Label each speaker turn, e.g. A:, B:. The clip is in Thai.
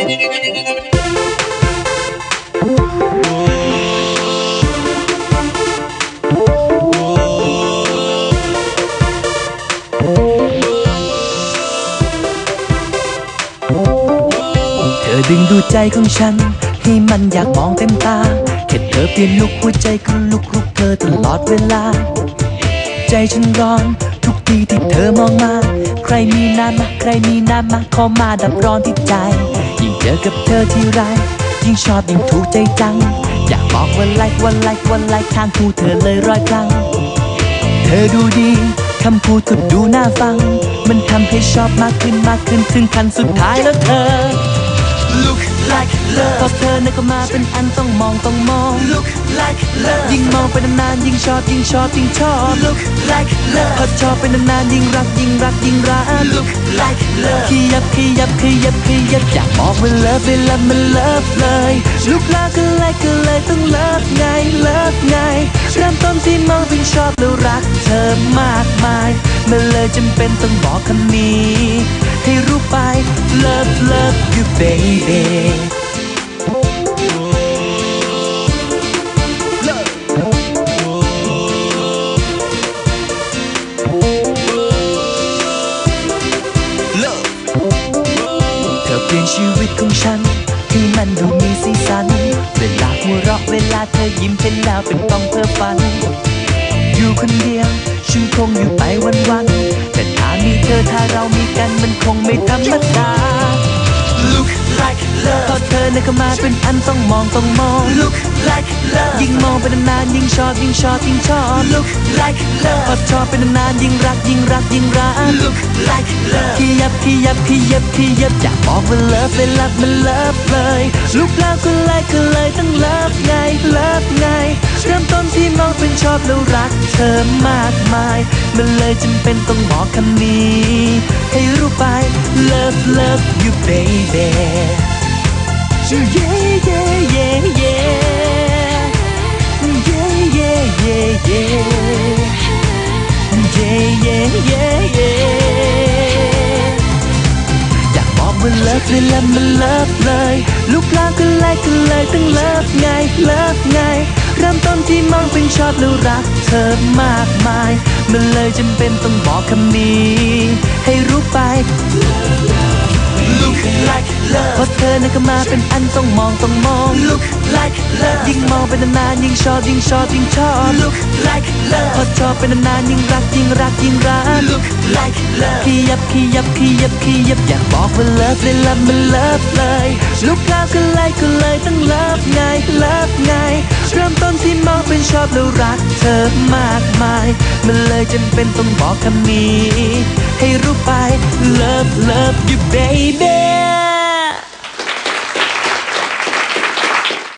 A: ดึงดูใจของฉันให้มันอยากมองเต็มตาแค่เธอเปลี่ยนลุกหัวใจก็ลุกเธอตลอดเวลาใจฉันร้อนทุกทีที่เธอมองมาใครมีน้ำมาใครมีน้ำมาขอมาดับร้อนที่ใจยิ่งเจอกับเธอที่ไรยิ่งชอบยิ่งถูกใจจังอยากบอกว่าไลค์ข้างหูเธอเลยร้อยครั้งเธอดูดีคำพูดก็ดูน่าฟังมันทำให้ชอบมากขึ้นถึงขั้นสุดท้ายแล้วเธอLook like love พอเธอเนี่ยก็มาเป็นอันต้องมองLook like love ยิ่งมองไปนานๆยิ่งชอบLook like love พอชอบไปนานๆยิ่งรักLook like love ขยับอยากบอกว่า love เวลามัน love เลย Look like ก็เลยต้อง love ไงเริ่มต้นที่มองถึงชอบแล้วรักเธอมากมายมันเลยจำเป็นต้องบอกคำนี้ให้รู้ไป love you babyเธอเปลี่ยนชีวิตของฉันให้มันดูมีสีสันเวลาหัวเราะเวลาเธอยิ้มเป็นแล้วเป็นต้องเพ้อฝันอยู่คนเดียวฉันคงอยู่ไปวันแต่ถ้ามีเธอถ้าเรามีกันมันคงไม่ธรรมดา Look like love พอเธอเนี่ยก็มาเป็นอันต้องมองLook like love ยิ่งมองไปนานๆยิ่งชอบLook like love พอชอบไปนานๆยิ่งรักLook like love ขยับอยากบอกว่า love เวลามัน love เลย Look แล้วก็เลยต้อง love ไงเริ่มต้นที่มองเป็นชอบแล้วรักเธอมากมายมันเลยจำเป็นต้องบอกคำนี้ให้รู้ไป love you babyอยากบอกว่า love เวลามัน love เลยลูกแล้วก็เลยต้อง love ไงเริ่มต้นที่มองเป็นชอบแล้วรักเธอมากมายมันเลยจำเป็นต้องบอกคำนี้ให้รู้ไป Look like love พอเธอเนี่ยก็มาเป็นอันต้องมองLook like love ยิ่งมองไปนานๆยิ่งชอบLook like love พอชอบไปนานๆยิ่งรักLook like love ขยับอยากบอกว่า love เวลามัน love เลย Look แล้วก็เลยต้อง love ไงเริ่มต้นที่มองเป็นชอบแล้วรักเธอมากมายมันเลยจำเป็นต้องบอกคำนี้ให้รู้ไป love you baby